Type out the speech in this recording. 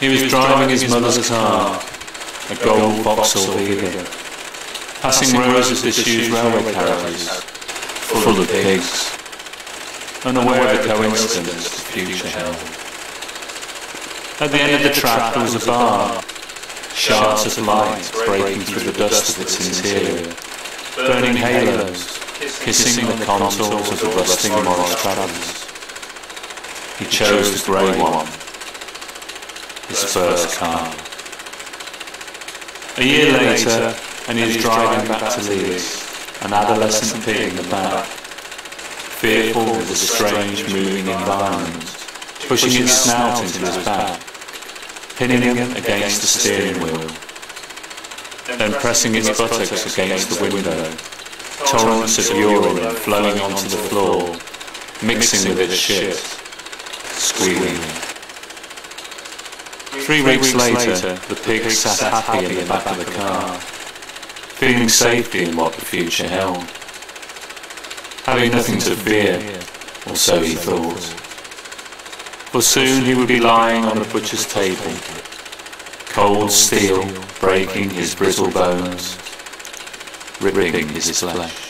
He was driving his mother's car, a gold Vauxhall Vega, passing rows of disused railway carriages, full of pigs, unaware of the coincidence the future held. At the end of the track there was a bar, shards of light breaking through the dust of its interior, burning halos, kissing the contours of the rusting Morris travellers. He chose the grey one, his first car. A year later, and he is driving back to Leeds, an adolescent pig in the back, fearful of the strange moving environment, pushing its snout into his back, pinning him against the steering wheel, then pressing its buttocks against the window, torrents of urine flowing onto the floor, mixing with its shit, squealing. 3 weeks later, the pig sat happy in the back of the car, feeling safety in what the future held, having nothing to fear, or so he thought. For soon he would be lying on a butcher's table, cold steel breaking his brittle bones, ripping his flesh.